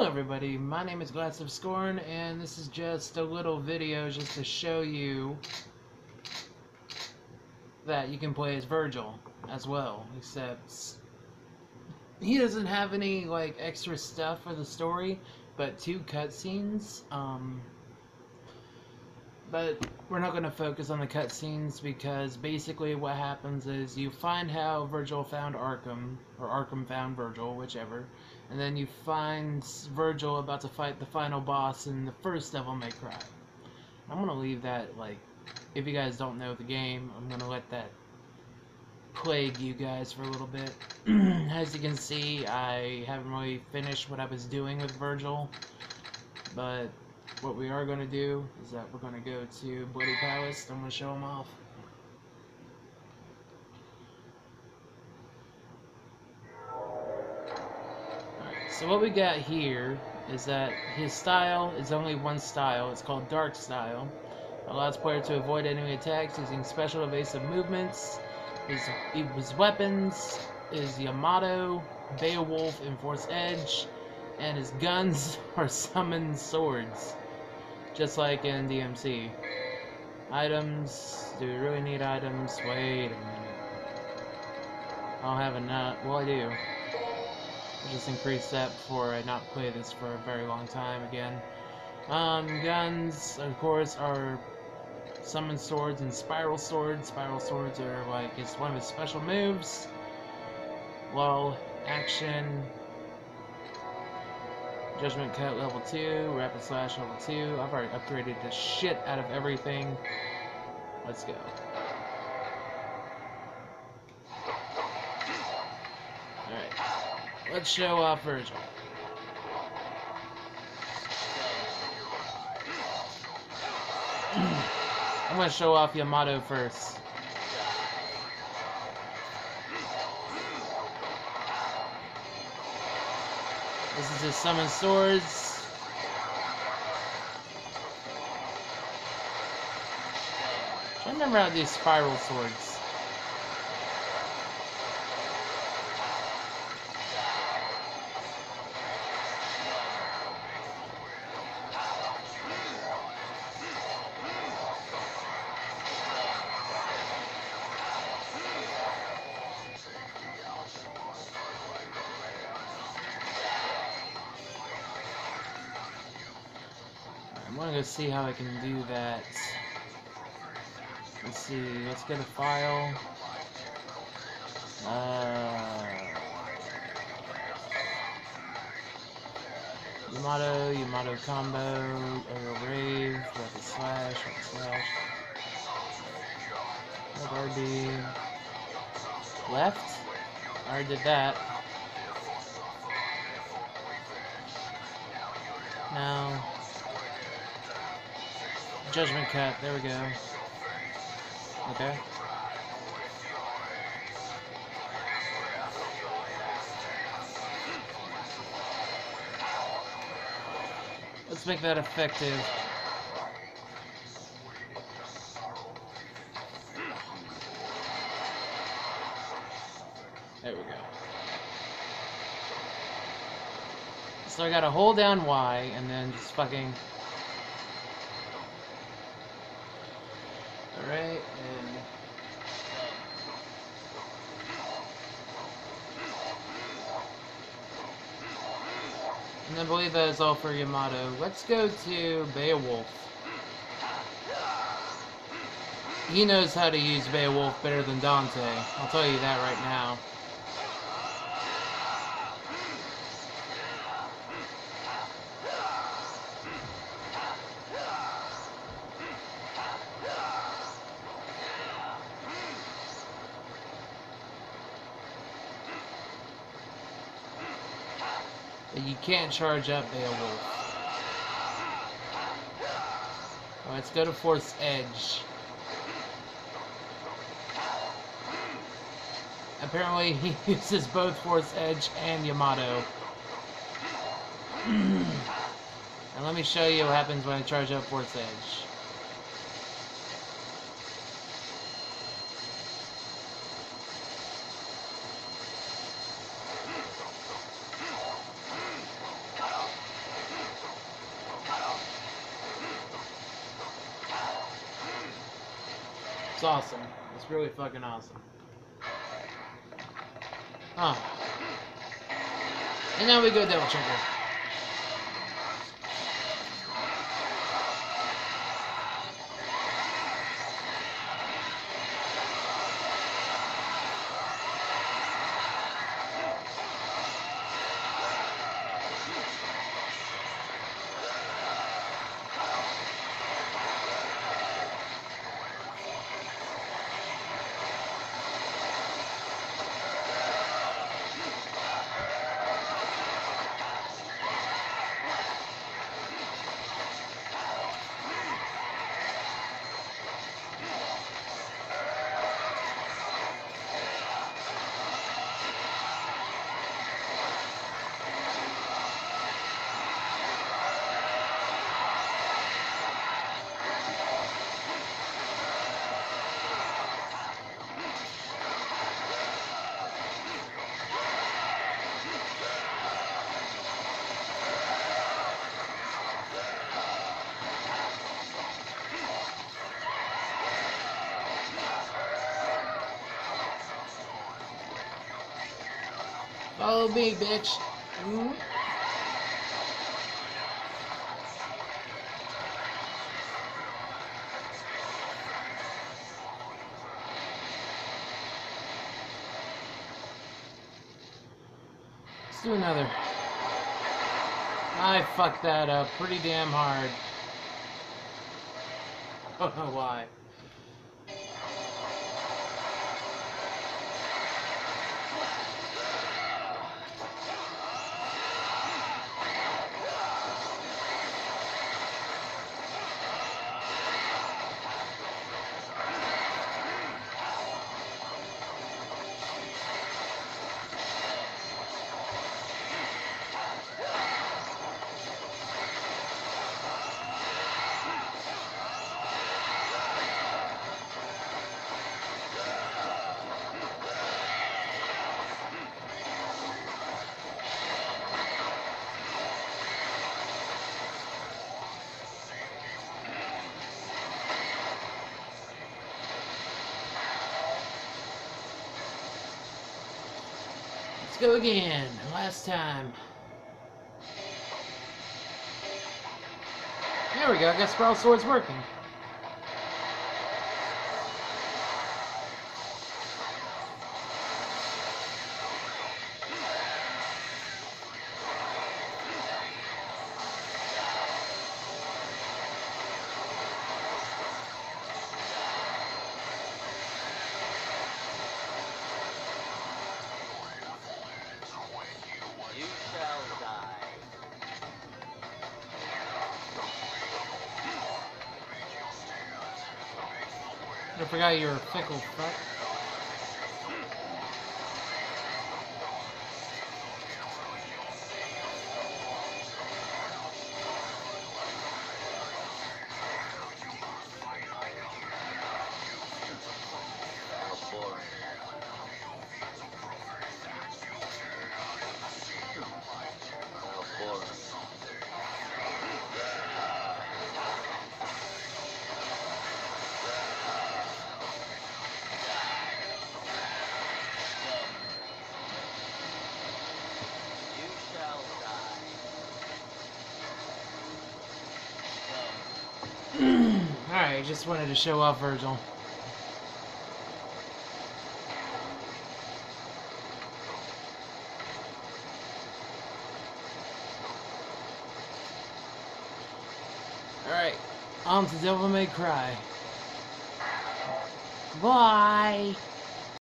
everybody, my name is Glass of Scorn, and this is just a little video just to show you that you can play as Virgil as well, except he doesn't have any like extra stuff for the story, but 2 cutscenes. But we're not going to focus on the cutscenes because basically what happens is you find how Virgil found Arkham, or Arkham found Virgil, whichever, and then you find Virgil about to fight the final boss in the first Devil May Cry. I'm going to leave that, like, if you guys don't know the game, I'm going to let that plague you guys for a little bit. As you can see, I haven't really finished what I was doing with Virgil, but what we are going to do is that we're going to go to Bloody Palace. I'm going to show them off. Alright, so what we got here is that his style is only one style. It's called Dark Style. Allows player to avoid enemy attacks using special evasive movements. His weapons is Yamato, Beowulf, and Force Edge, and his guns are summoned swords. Just like in DMC. Items. Do we really need items? Wait a minute. I don't have enough. Well, I do. I'll just increase that before I not play this for a very long time again. Guns, of course, are summon swords and spiral swords. Spiral swords are like, it's one of his special moves. Well, action. Judgment Cut level 2, Rapid Slash level 2. I've already upgraded the shit out of everything. Let's go. Alright. Let's show off Virgil. I'm gonna show off Yamato first. This is his summon swords. I remember how to do spiral swords. I'm gonna go see how I can do that. Let's see, let's get a file. Yamato combo, aerial rave, rapid slash. What RB? Left? I already did that. Now, Judgment Cut, there we go. Okay. Let's make that effective. There we go. So I gotta hold down Y and then just fucking... Alright, and I believe that is all for Yamato. Let's go to Beowulf. He knows how to use Beowulf better than Dante. I'll tell you that right now. But you can't charge up Beowulf. Well, let's go to Force Edge. Apparently he uses both Force Edge and Yamato. And let me show you what happens when I charge up Force Edge. It's awesome. It's really fucking awesome. Oh. And now we go Devil Trigger. Follow me, bitch. Mm-hmm. Let's do another. I fucked that up pretty damn hard. I don't know why. Let's go again. Last time. There we go. I guess Spiral Sword's working. I forgot you're a fickle fuck. Alright, just wanted to show off Virgil. Alright, on to Devil May Cry. Bye!